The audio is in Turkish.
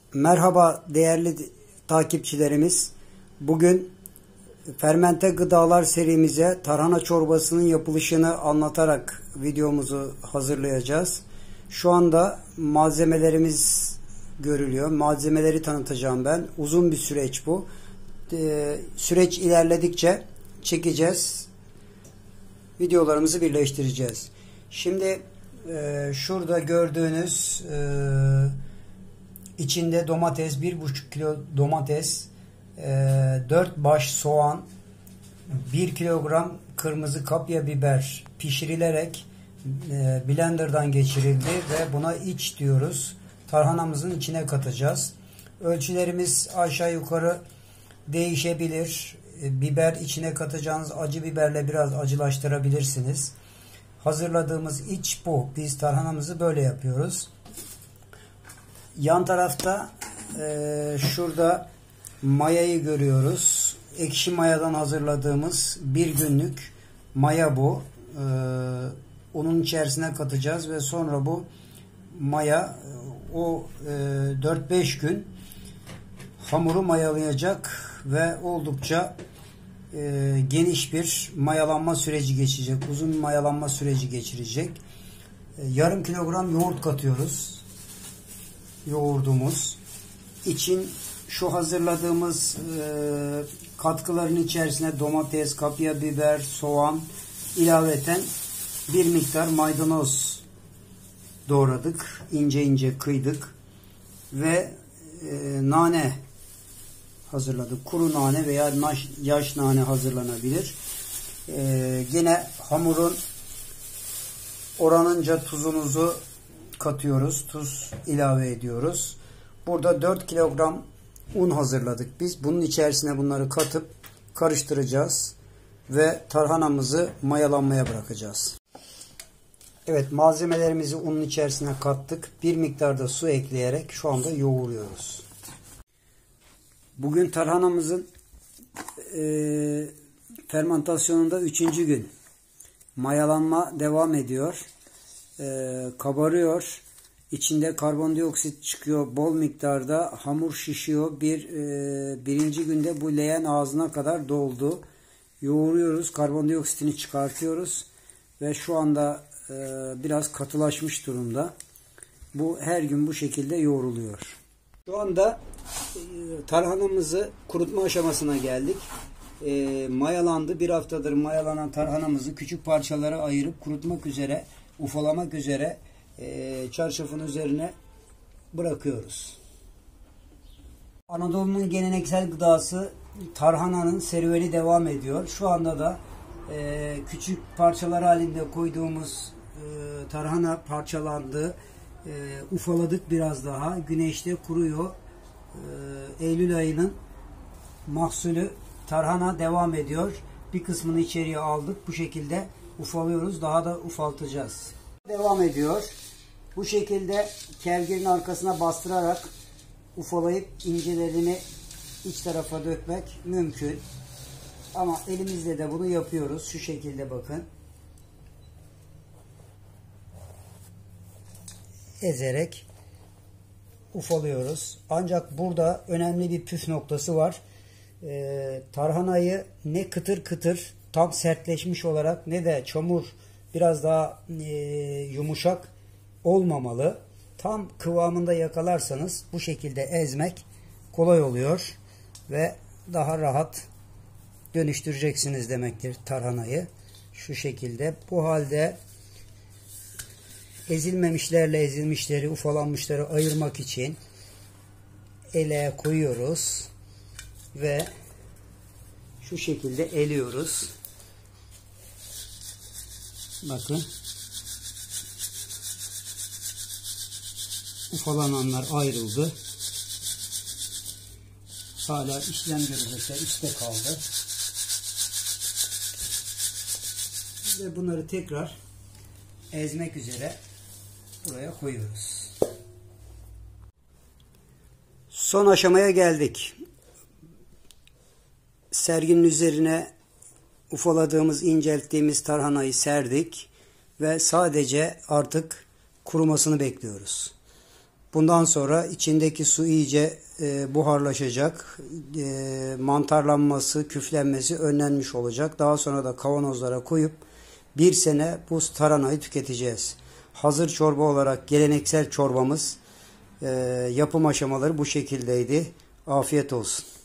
Merhaba değerli takipçilerimiz. Bugün fermente gıdalar serimize tarhana çorbasının yapılışını anlatarak videomuzu hazırlayacağız. Şu anda malzemelerimiz görülüyor. Malzemeleri tanıtacağım ben. Uzun bir süreç bu. Süreç ilerledikçe çekeceğiz. Videolarımızı birleştireceğiz. Şimdi şurada gördüğünüz içinde domates, 1,5 kilo domates, 4 baş soğan, 1 kilogram kırmızı kapya biber pişirilerek blenderdan geçirildi ve buna iç diyoruz. Tarhanamızın içine katacağız. Ölçülerimiz aşağı yukarı değişebilir. Biber içine katacağınız acı biberle biraz acılaştırabilirsiniz. Hazırladığımız iç bu. Biz tarhanamızı böyle yapıyoruz. Yan tarafta şurada mayayı görüyoruz. Ekşi mayadan hazırladığımız bir günlük maya bu. Onun içerisine katacağız ve sonra bu maya o 4-5 gün hamuru mayalayacak ve oldukça geniş bir mayalanma süreci geçecek. Uzun bir mayalanma süreci geçirecek. Yarım kilogram yoğurt katıyoruz. Yoğurdumuz için şu hazırladığımız katkıların içerisine domates, kapya biber, soğan ilaveten bir miktar maydanoz doğradık. İnce ince kıydık ve nane hazırladık. Kuru nane veya yaş nane hazırlanabilir. Yine hamurun oranınca tuzumuzu katıyoruz. Tuz ilave ediyoruz. Burada 4 kilogram un hazırladık biz. Bunun içerisine bunları katıp karıştıracağız ve tarhanamızı mayalanmaya bırakacağız. Evet, malzemelerimizi unun içerisine kattık. Bir miktar da su ekleyerek şu anda yoğuruyoruz. Bugün tarhanamızın fermentasyonunda 3. gün. Mayalanma devam ediyor. Kabarıyor. İçinde karbondioksit çıkıyor. Bol miktarda hamur şişiyor. Birinci günde bu leğen ağzına kadar doldu. Yoğuruyoruz. Karbondioksitini çıkartıyoruz. Ve şu anda biraz katılaşmış durumda. Bu her gün bu şekilde yoğruluyor. Şu anda tarhanamızı kurutma aşamasına geldik. Mayalandı. Bir haftadır mayalanan tarhanamızı küçük parçalara ayırıp kurutmak üzere, ufalamak üzere çarşafın üzerine bırakıyoruz. Anadolu'nun geleneksel gıdası tarhananın serüveni devam ediyor. Şu anda da küçük parçalar halinde koyduğumuz tarhana parçalandı. Ufaladık biraz daha. Güneşte kuruyor. Eylül ayının mahsulü tarhana devam ediyor. Bir kısmını içeriye aldık. Bu şekilde ufalıyoruz. Daha da ufaltacağız. Devam ediyor. Bu şekilde kevgirin arkasına bastırarak ufalayıp incelerini iç tarafa dökmek mümkün. Ama elimizle de bunu yapıyoruz. Şu şekilde bakın. Ezerek ufalıyoruz. Ancak burada önemli bir püf noktası var. Tarhanayı ne kıtır kıtır tam sertleşmiş olarak ne de çamur biraz daha yumuşak olmamalı. Tam kıvamında yakalarsanız bu şekilde ezmek kolay oluyor ve daha rahat dönüştüreceksiniz demektir tarhanayı. Şu şekilde. Bu halde ezilmemişlerle ezilmişleri, ufalanmışları ayırmak için eleğe koyuyoruz ve şu şekilde eliyoruz. Bakın. Ufalananlar ayrıldı. Hala işlem görülürse üstte kaldı. Ve bunları tekrar ezmek üzere buraya koyuyoruz. Son aşamaya geldik. Serginin üzerine ufaladığımız, incelttiğimiz tarhanayı serdik ve sadece artık kurumasını bekliyoruz. Bundan sonra içindeki su iyice buharlaşacak. Mantarlanması, küflenmesi önlenmiş olacak. Daha sonra da kavanozlara koyup bir sene bu tarhanayı tüketeceğiz. Hazır çorba olarak geleneksel çorbamız, yapım aşamaları bu şekildeydi. Afiyet olsun.